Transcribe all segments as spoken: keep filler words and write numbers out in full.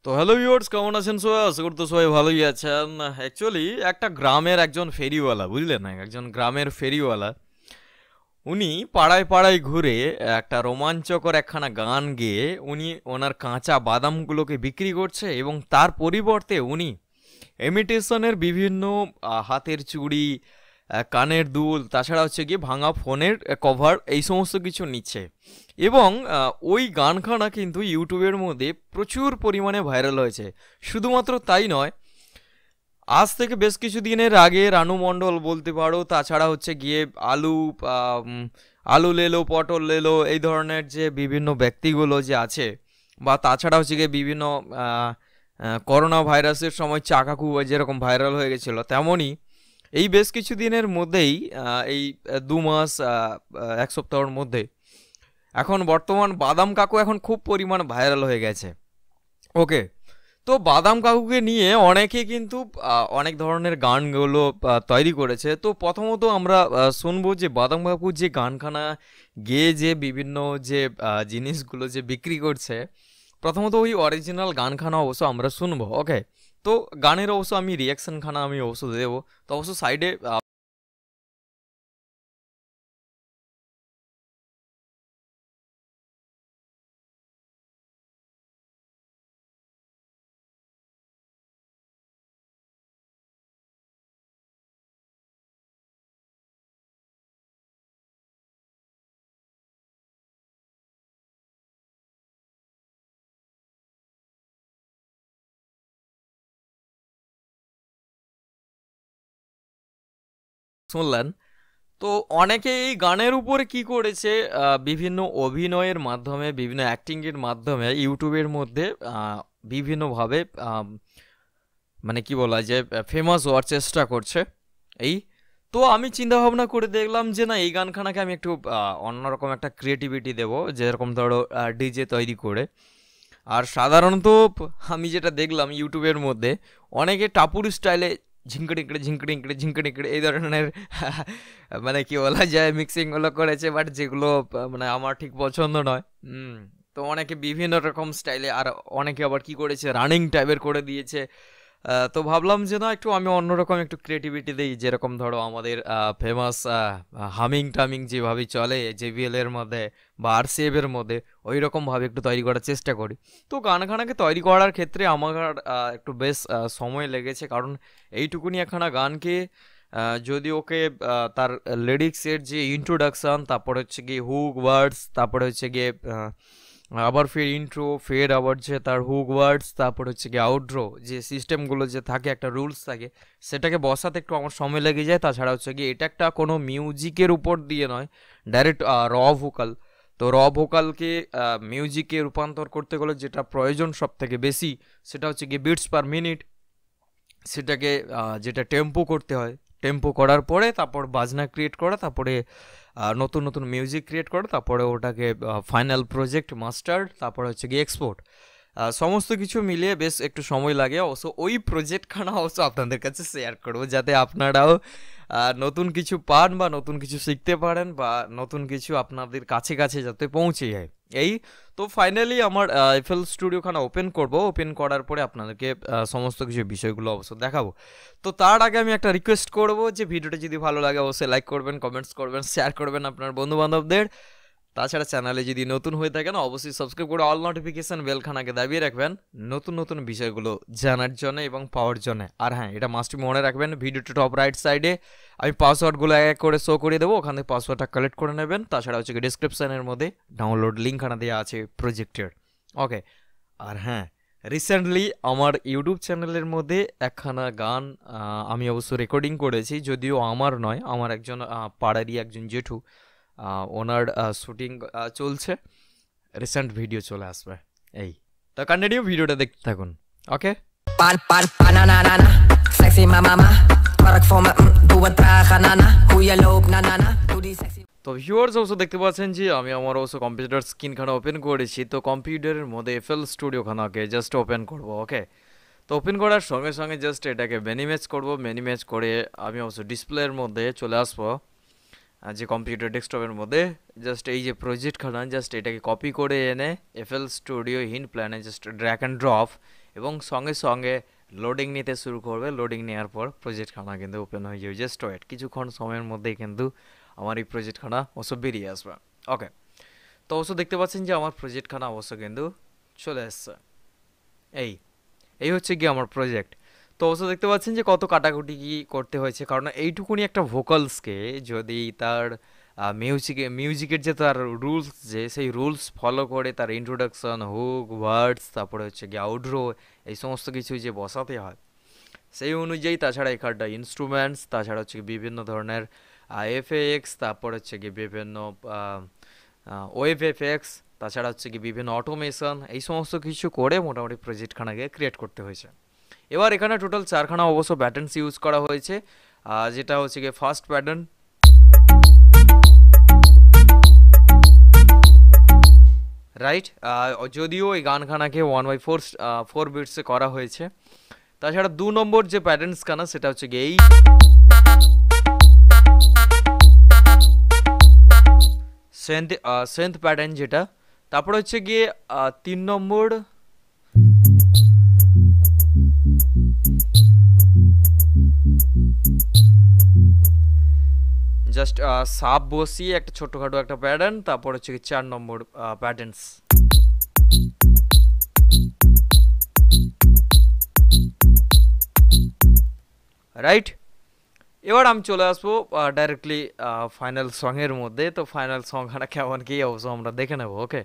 তো hello viewers, কেমন আছেন সবাই? আশা করতে সবাই ভালোই আছেন। অ্যাকচুয়ালি একটা গ্রামের একজন ফেরিওয়ালা, বুঝলেন না, একজন গ্রামের ফেরিওয়ালা উনি পাড়ায় পাড়ায় ঘুরে একটা রোমাঞ্চকর একখানা গান গেয়ে উনি ওনার কাঁচা বাদামগুলোকে বিক্রি করছে, এবং তার পরিবর্তে উনি ইমিটেশনের বিভিন্ন আহ, হাতের চুড়ি, আহ, কানের দুল, তাছাড়া হচ্ছে গিয়ে ভাঙা ফোনের কভার, এই সমস্ত কিছু নিচ্ছে। এবং আহ, ওই গানখানা কিন্তু ইউটিউবের মধ্যে প্রচুর পরিমাণে ভাইরাল হয়েছে। শুধুমাত্র তাই নয়, আজ থেকে বেশ কিছু দিনের আগে রানু মণ্ডল বলতে পারো, তাছাড়া হচ্ছে গিয়ে আলু আম, আলু লেলো, পটল লেলো, এই ধরনের যে বিভিন্ন ব্যক্তিগুলো যে আছে, বা তাছাড়া হচ্ছে গিয়ে বিভিন্ন আহ, আহ, করোনা ভাইরাসের সময় চাকাকু যেরকম ভাইরাল হয়ে গেছিলো, তেমনই এই বেশ কিছু দিনের মধ্যেই আহ, এই আহ, দু মাস আহ, আহ, এক সপ্তাহের মধ্যে এখন বর্তমান বাদাম কাকু এখন খুব পরিমাণ ভাইরাল হয়ে গেছে। ওকে, তো বাদাম কাকুকে নিয়ে অনেকে কিন্তু আহ, অনেক ধরনের গানগুলো আহ, তৈরি করেছে। তো প্রথমত আমরা আহ, শুনবো যে বাদাম কাকু যে গানখানা গেয়ে যে বিভিন্ন যে আহ, জিনিসগুলো যে বিক্রি করছে, প্রথমত ওই অরিজিনাল গানখানা অবশ্য আমরা শুনবো। ওকে, তো গানের অবশ্য আমি রিয়াকশন খানা আমি অবশ্য দেবো, তো অবশ্য সাইডে শুনলেন। তো অনেকে এই গানের উপরে কি করেছে, আহ, বিভিন্ন অভিনয়ের মাধ্যমে, বিভিন্ন অ্যাক্টিংয়ের মাধ্যমে ইউটিউবের মধ্যে আহ, বিভিন্নভাবে আম, মানে কি বলা যায়, ফেমাস হওয়ার চেষ্টা করছে। এই তো আমি চিন্তা ভাবনা করে দেখলাম যে না, এই গানখানাকে আমি একটু আহ, অন্যরকম একটা ক্রিয়েটিভিটি দেব, যেরকম ধরো ডিজে তৈরি করে। আর সাধারণত প- আমি যেটা দেখলাম ইউটিউবের মধ্যে, অনেকে টাপুর স্টাইলে ঝিঙ্কড়িঙ্কড়ে ঝিঙ্কড়িঙ্কড়ে ঝিঙ্কড়িঙ্কড়ে এই ধরনের মানে কি বলা যায় মিক্সিংগুলো করেছে, বাট যেগুলো আহ, মানে আমার ঠিক পছন্দ নয়। হুম। তো অনেকে বিভিন্ন রকম স্টাইলে, আর অনেকে আবার কি করেছে, রানিং টাইপের করে দিয়েছে। আহ, তো ভাবলাম যে না, একটু আমি অন্যরকম একটু ক্রিয়েটিভিটি দিই, যেরকম ধরো আমাদের ফেমাস হামিং টামিং যেভাবে চলে জেবিএল এর মধ্যে বা আরসিএফ এর মধ্যে, ওই রকম ভাবে একটু তৈরি করার চেষ্টা করি। তো গান খানাকে তৈরি করার ক্ষেত্রে আমার আহ, একটু বেশ আহ, সময় লেগেছে, কারণ এইটুকুনি একখানা গানকে আহ, যদি ওকে আহ, তার লিরিক্সের যে ইন্ট্রোডাকশন, তারপরে হচ্ছে গিয়ে হুক ওয়ার্ডস, তারপরে হচ্ছে গিয়ে আহ, আবার ফের ইন্ট্রো, ফের আবার যে তার হুক ওয়ার্ডস, তারপর হচ্ছে গিয়ে আউটরো, যে সিস্টেমগুলো যে থাকে, একটা রুলস থাকে, সেটাকে বসাতে একটু আমার সময় লেগে যায়। তাছাড়া হচ্ছে গিয়ে এটা একটা কোনো মিউজিকের উপর দিয়ে নয়, ডাইরেক্ট র ভোকাল। তো র ভোকালকে মিউজিকে রূপান্তর করতে গেলে যেটা প্রয়োজন সব থেকে বেশি, সেটা হচ্ছে গিয়ে বিটস পার মিনিট। সেটাকে আহ, যেটা টেম্পো করতে হয়, টেম্পো করার পরে তারপর বাজনা ক্রিয়েট করা, তারপরে আহ, নতুন নতুন মিউজিক ক্রিয়েট করা, তারপরে ওটাকে ফাইনাল প্রজেক্ট মাস্টার, তারপরে হচ্ছে গিয়ে এক্সপোর্ট। সমস্ত কিছু মিলিয়ে বেশ একটু সময় লাগে। অবশ্য ওই প্রজেক্টখানা অবশ্য আপনাদের কাছে শেয়ার করবো, যাতে আপনারাও আহ, নতুন কিছু পান, বা নতুন কিছু শিখতে পারেন, বা নতুন কিছু আপনাদের কাছে কাছে যাতে পৌঁছে যায়। এই তো ফাইনালি আমার এফএল স্টুডিওখানা ওপেন করব। ওপেন করার পরে আপনাদেরকে আহ, সমস্ত কিছু বিষয়গুলো অবশ্য দেখাবো। তো তার আগে আমি একটা রিকোয়েস্ট করব, যে ভিডিওটা যদি ভালো লাগে অবশ্যই লাইক করবেন, কমেন্টস করবেন, শেয়ার করবেন আপনার বন্ধু বান্ধবদের। তাছাড়া চ্যানেলে যদি নতুন হয়ে থাকেন অবশ্যই সাবস্ক্রাইব করে অল নোটিফিকেশন বেলখানাকে দাবিয়ে রাখবেন, নতুন নতুন বিষয়গুলো জানার জন্য এবং পাওয়ার জন্য। আর হ্যাঁ, এটা মাস্ট মনে রাখবেন, ভিডিওটা টপ রাইট সাইডে আমি পাসওয়ার্ডগুলো এক এক করে শো করে দেবো, ওখান থেকে পাসওয়ার্ডটা কালেক্ট করে নেবেন। তাছাড়া হচ্ছে ডিসক্রিপশনের মধ্যে ডাউনলোড লিঙ্কখানা দেওয়া আছে প্রজেক্টের। ওকে। আর হ্যাঁ, রিসেন্টলি আমার ইউটিউব চ্যানেলের মধ্যে একখানা গান আহ, আমি অবশ্য রেকর্ডিং করেছি, যদিও আমার নয়, আমার একজন আহ, পাড়ারই একজন জেঠু, আহ, ওনার শুটিং চলছে, রিসেন্ট ভিডিও চলে আসবে। এই তো কন্টিনিউ ভিডিওটা দেখতে থাকুন। Okay. Pan, pan, pananana, sexy mama, werk voor me, mm, doe het traag, nana. Hoe je loopt, na na na, doe die sexy. তো ভিউয়ার্স অবশ্য দেখতে পাচ্ছেন যে আমি আমার অবশ্য কম্পিউটার স্ক্রিনখানা ওপেন করেছি। তো কম্পিউটারের মধ্যে এফএল স্টুডিওখানাকে জাস্ট ওপেন করব। ওকে, তো ওপেন করার সঙ্গে সঙ্গে জাস্ট এটাকে মিনিমাইজ করব। মিনিমাইজ করে আমি অবশ্য ডিসপ্লের মধ্যে চলে আসবো, আর যে কম্পিউটার ডেস্কটপের মধ্যে জাস্ট এই যে প্রজেক্টখানা, জাস্ট এটাকে কপি করে এনে এফএল স্টুডিও হিন্ট প্ল্যানে জাস্ট ড্র্যাগ অ্যান্ড ড্রপ এবং সঙ্গে সঙ্গে লোডিং নিতে শুরু করবে। লোডিং নেওয়ার পর প্রজেক্টখানা কিন্তু ওপেন হয়ে যাবে। জাস্ট ওয়েট, কিছুক্ষণ সময়ের মধ্যেই কিন্তু আমার এই প্রজেক্টখানা অবশ্য বেরিয়ে আসবে। ওকে, তো অবশ্য দেখতে পাচ্ছেন যে আমার প্রজেক্টখানা অবশ্য কিন্তু চলে এসছে। এই এই হচ্ছে কি আমার প্রজেক্ট। তো অবশ্য দেখতে পাচ্ছেন যে কত কাটাকুটি কি করতে হয়েছে, কারণ এইটুকুনি একটা ভোকালসকে যদি তার মিউজিকে মিউজিকের যে তার রুলস, যে সেই রুলস ফলো করে তার ইন্ট্রোডাকশন, হুক, ওয়ার্ডস, তারপরে হচ্ছে কি আউটরো, এই সমস্ত কিছু যে বসাতে হয় সেই অনুযায়ী, তাছাড়া এখানটা ইনস্ট্রুমেন্টস, তাছাড়া হচ্ছে বিভিন্ন ধরনের এফএক্স, তারপর হচ্ছে কি বিভিন্ন ওয়েভ এফএক্স, তাছাড়া হচ্ছে কি বিভিন্ন অটোমেশন, এই সমস্ত কিছু করে মোটামুটি প্রজেক্টখানাকে ক্রিয়েট করতে হয়েছে। এবার এখানে টোটাল চারখানা অবশ্য প্যাটার্নস ইউজ করা হয়েছে, যেটা হচ্ছে কি ফার্স্ট প্যাটার্ন, রাইট। যদিও এই গানখানাকে ওয়ান বাই ফোর ফোর বিটসে করা হয়েছে। তাছাড়া দু নম্বর যে প্যাটার্নস খানা সেটা হচ্ছে কি এই সেন্থ সেন্থ প্যাটার্ন যেটা। তারপর হচ্ছে গিয়ে তিন নম্বর জাস্ট সাপ বসিয়ে একটা ছোটখাটো একটা প্যাটার্ন। তারপর হচ্ছে কি চার নম্বর প্যাটার্নস, রাইট। এবার আমি চলে আসবো ডাইরেক্টলি ফাইনাল সঙের মধ্যে। তো ফাইনাল সংখানা কেমন কি অবশ্য আমরা দেখে নেব। ওকে,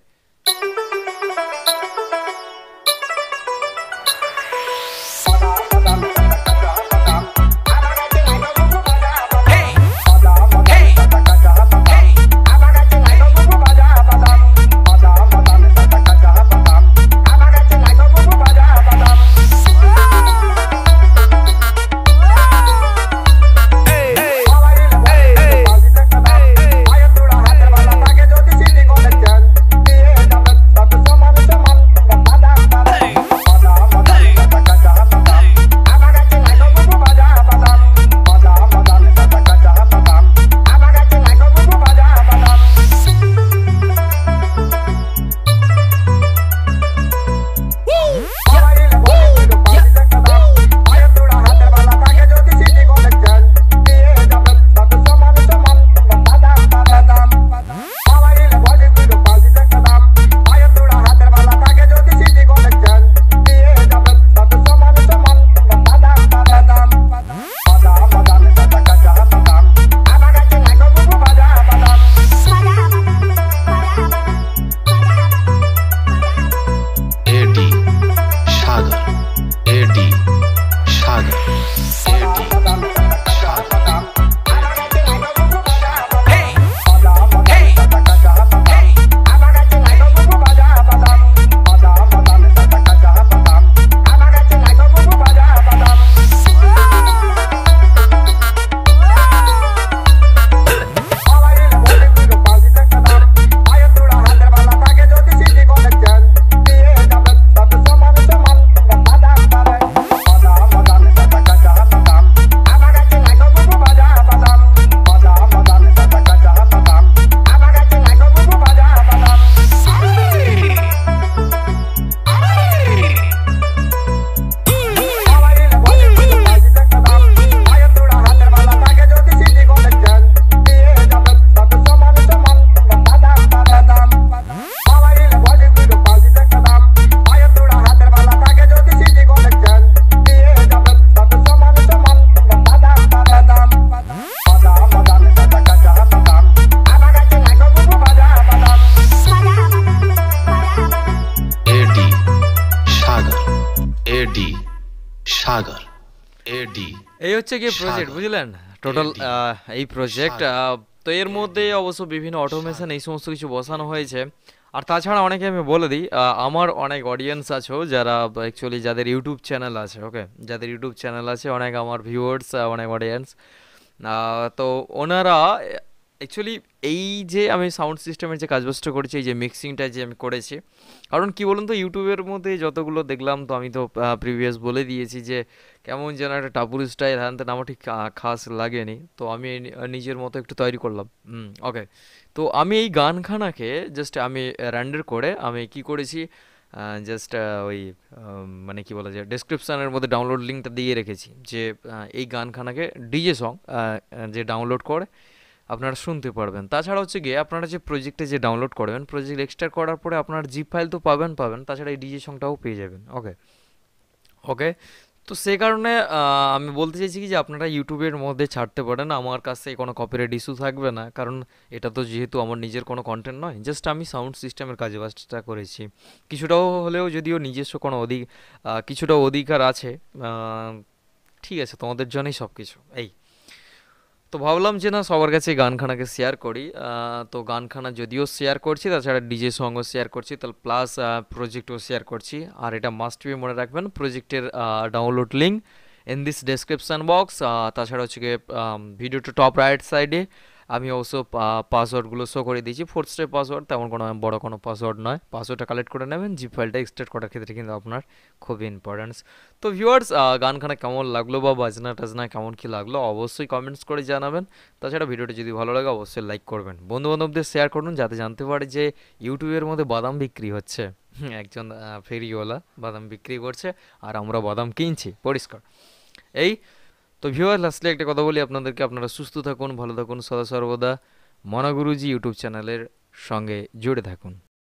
সাগর এডি এই হচ্ছে কি প্রজেক্ট, বুঝলেন টোটাল এই প্রজেক্ট। তো এর মধ্যে অবশ্য বিভিন্ন অটোমেশন এই সমস্ত কিছু বসানো হয়েছে। আর তাছাড়া অনেকে আমি বলে দিই, আমার অনেক অডিয়েন্স আছো যারা অ্যাকচুয়ালি যাদের ইউটিউব চ্যানেল আছে, ওকে, যাদের ইউটিউব চ্যানেল আছে, অনেক আমার ভিউয়ার্স, অনেক অডিয়েন্স। তো ওনারা অ্যাকচুয়ালি এই যে আমি সাউন্ড সিস্টেমের যে কাজবাজটা করেছি, এই যে মিক্সিংটা যে আমি করেছি, কারণ কি বলুন তো ইউটিউবের মধ্যে যতগুলো দেখলাম, তো আমি তো প্রিভিয়াস বলে দিয়েছি যে কেমন যেন একটা টাপুর স্টাইল হ্যান তেন আমার ঠিক খাস লাগেনি। তো আমি নিজের মতো একটু তৈরি করলাম। হুম ওকে, তো আমি এই গানখানাকে জাস্ট আমি র্যান্ডার করে আমি কি করেছি, জাস্ট ওই আহ, মানে কি বলা যায় ডেসক্রিপশনের মধ্যে ডাউনলোড লিঙ্কটা দিয়ে রেখেছি যে আহ, এই গানখানাকে ডিজে সং যে ডাউনলোড করে আপনারা শুনতে পারবেন। তাছাড়া হচ্ছে গিয়ে আপনারা যে প্রজেক্টে যে ডাউনলোড করবেন, প্রজেক্ট এক্সট্রাক্ট করার পরে আপনার জিপ ফাইল তো পাবেন পাবেন তাছাড়া এই ডিজে সংটাও পেয়ে যাবেন। ওকে ওকে তো সে কারণে আহ, আমি বলতে চাইছি কি যে আপনারা ইউটিউবের মধ্যে ছাড়তে পারেন, আমার কাছে কোনো কপিরাইট ইস্যু থাকবে না, কারণ এটা তো যেহেতু আমার নিজের কোনো কন্টেন্ট নয়, জাস্ট আমি সাউন্ড সিস্টেমের কাজে বাজটা করেছি। কিছুটাও হলেও যদিও নিজস্ব কোনো অধিক আহ, কিছুটা অধিকার আছে, আহ, ঠিক আছে, তোমাদের জন্যই সব কিছু এই। তো ভাবলাম যে না সবার কাছে এই গানখানাকে শেয়ার করি, আহ, তো গানখানা যদিও শেয়ার করছি তাছাড়া ডিজে সঙ্গও শেয়ার করছি, তাহলে প্লাস প্রজেক্টও শেয়ার করছি। আর এটা মাস্ট বি মনে রাখবেন, প্রজেক্টের download link in this description box. তাছাড়া হচ্ছে গিয়ে ভিডিওটা টপ রাইট সাইডে আমি অবশ্য পাসওয়ার্ডগুলো শো করে দিয়েছি, ফোর্থ স্টেপ পাসওয়ার্ড, তেমন কোনো বড় কোনো পাসওয়ার্ড নয়। পাসওয়ার্ডটা কালেক্ট করে নেবেন, জিপ ফাইলটা এক্সট্রাক্ট করার ক্ষেত্রে কিন্তু আপনার খুবই ইম্পর্টেন্স। তো ভিউয়ার্স, গানখানা কেমন লাগলো বা বাজনা টাজনা কেমন কি লাগলো অবশ্যই কমেন্টস করে জানাবেন। তাছাড়া ভিডিওটা যদি ভালো লাগে অবশ্যই লাইক করবেন, বন্ধু বান্ধবদের শেয়ার করুন যাতে জানতে পারে যে ইউটিউবের মধ্যে বাদাম বিক্রি হচ্ছে। হুম, একজন আহ, ফেরিওয়ালা বাদাম বিক্রি করছে আর আমরা বাদাম কিনছি পরিষ্কার এই। তো ভিউয়ার লাস্টলি একটা কথা বলি আপনাদেরকে, আপনারা সুস্থ থাকুন, ভালো থাকুন, সদা সর্বদা মনাগুরুজি ইউটিউব চ্যানেলের সঙ্গে জুড়ে থাকুন।